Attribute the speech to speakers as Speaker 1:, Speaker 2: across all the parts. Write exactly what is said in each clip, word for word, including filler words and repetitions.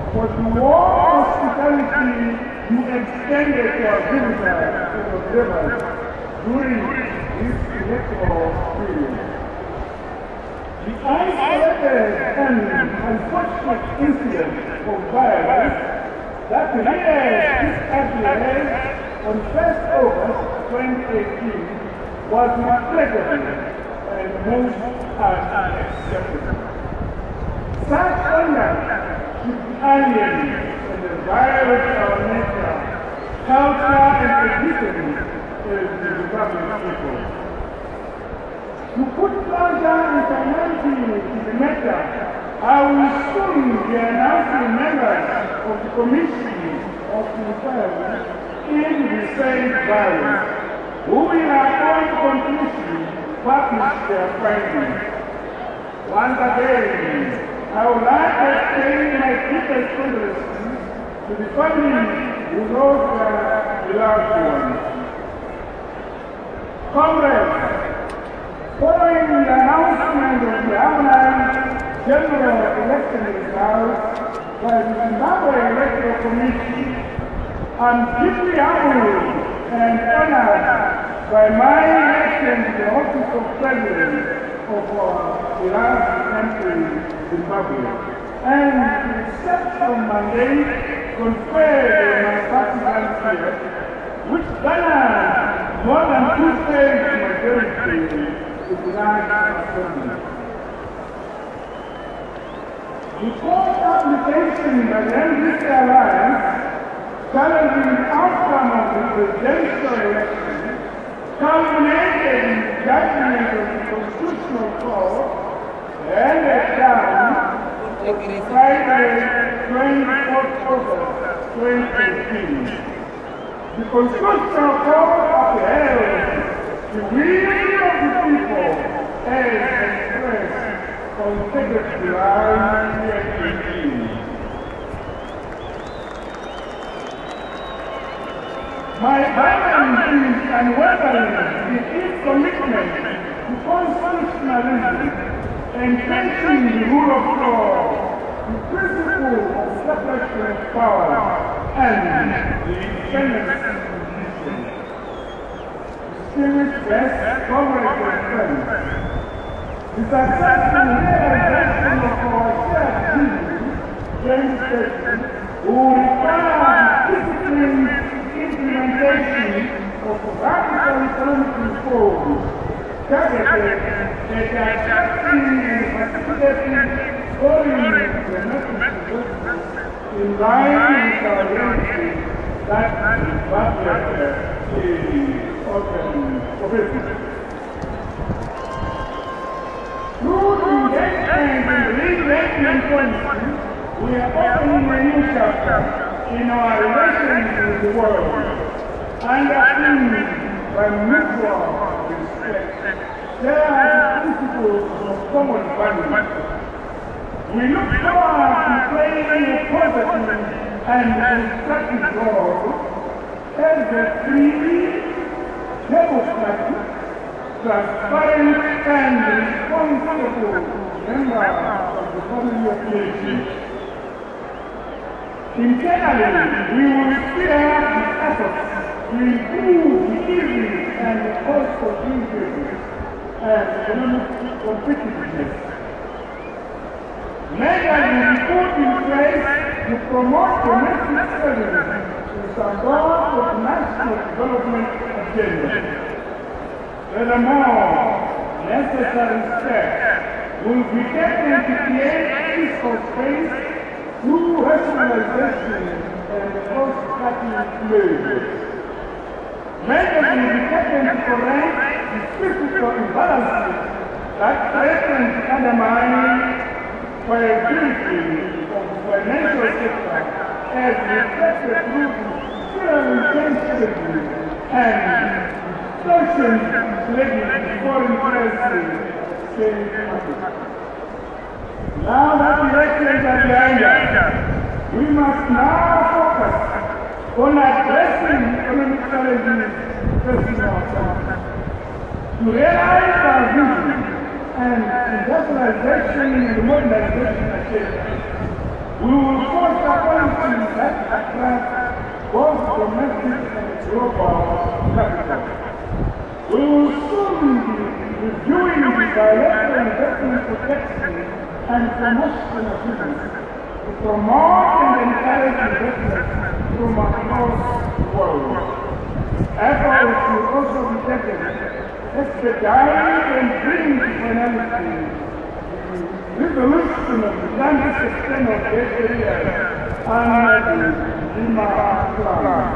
Speaker 1: for the warm hospitality you extended to our visitors to the rivers during this electoral period. The isolated and unfortunate incident of violence that reared its ugly head on first August twenty eighteen was regrettable and most unacceptable. Such conduct should be alien and violate our nature, culture, and tradition as the Republic people. To put pleasure and finality to the matter, I will soon be announcing members of the Commission of Inquiry in the same violence, who will upon completion publish their findings. Once again, I would like to extend my deepest condolences to the families who lost their beloved ones. Comrades, following the announcement of the harmonized general election results by the Zimbabwe Electoral Commission, I'm deeply humbled and honored by my election to the office of President of our beloved country, Zimbabwe, and to accept the mandate conferred on my party last year, which garnered more than two-thirds majority to the National Assembly. The court application by the N D C Alliance challenging the outcome of the presidential election culminated in the judgment of the Constitutional Court handed down on Friday, twenty-fourth August twenty eighteen. The Constitutional Court upheld the will of the people as expressed on the second of July twenty eighteen. My government is unwavering in its commitment to constitutionalism and enforcing the rule of law, the principle of separation of power, and the independence of the judiciary. Distinguished guests, comrades and friends, the successful realization of our shared vision demonstration will require disciplined implementation of radical economic reforms targeted at attracting and facilitating foreign domestic investment in line with our reality that Zimbabwe is often observing. Through engagement in the re-engagement policy, we are opening a new chapter in our relations with the world, underpinned by mutual respect, shared principles of common values. We look forward to playing a positive and constructive role as a free, democratic, transparent and responsible member of the family of nations. Internally, we will steer the efforts to improve the ease and the cost of doing business and economic competitiveness. Measures will be put in place to promote domestic savings in support of the national development agenda. Furthermore, necessary steps will be taken to create fiscal space through rationalization and cost-cutting measures. Measures will be taken to correct the fiscal imbalances that threaten to undermine viability of the financial sector as reflected through the zero-intention and distortions related to foreign currency exchange markets. Now that elections are behind us, we must now focus on addressing economic challenges facing our country. To realize our vision and industrialization and modernization agenda, we will force up attract both domestic and global capital. We will soon be reviewing the bilateral investment protection and promotion of business to promote and encourage investment from across the world. Efforts will also be taken to expedite and bring to finality the resolution of the land-system of this area and the Lima Plan.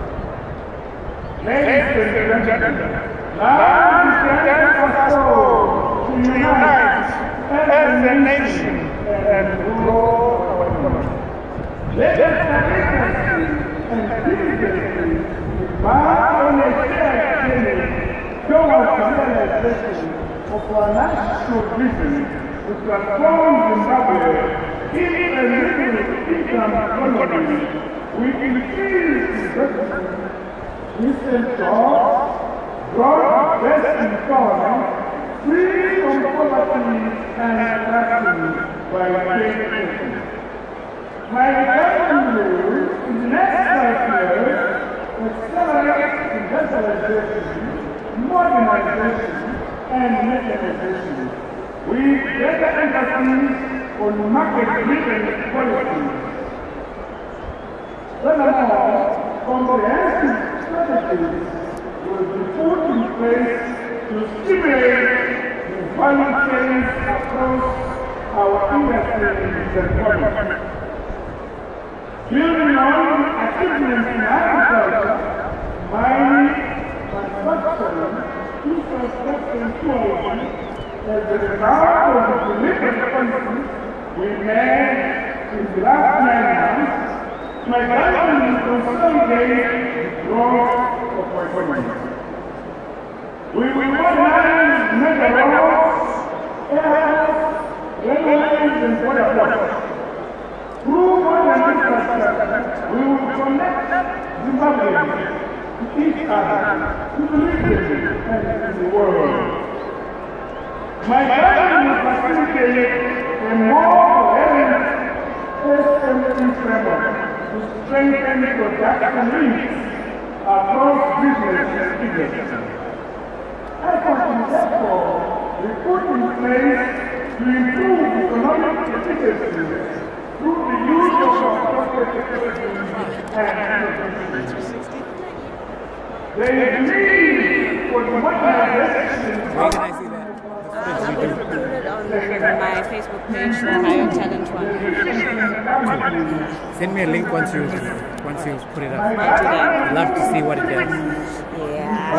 Speaker 1: Ladies and gentlemen, now is the time for us to unite as a nation and grow our economy. Let us courageously and diligently embark on a shared journey towards the realization of our national vision to transform Zimbabwe into a middle-income economy with increased investment, decent jobs, broad best empowerment, free from poverty and corruption by trade. My retirement rule in the next five years accelerate industrialization, modernization, and mechanization, with greater emphasis on market-driven policies. Furthermore, comprehensive strategies will be put in place to stimulate the value chains across our industries and economy. Building on achievements in agriculture, mining, manufacturing, infrastructure and tourism, as a result of the deliberate policies we made in the last nine months, my government will consolidate the growth of our economy. We will modernize major roads, airports, railways and waterports. Through modern infrastructure, we will connect Zimbabweans to each other, to the region and to the world. My government will facilitate a more coherent S M E framework to strengthen production links across business and industry. Efforts will therefore be put in place to improve economic efficiency through the use of appropriate technology and innovation. There is need for the modernization of
Speaker 2: Where can I see that?
Speaker 3: I will include it on my Facebook page, the Higher Talent one.
Speaker 2: Send me a link once you once you put it up.
Speaker 3: Might do that.
Speaker 2: I'd love to see what it does.
Speaker 3: Yeah.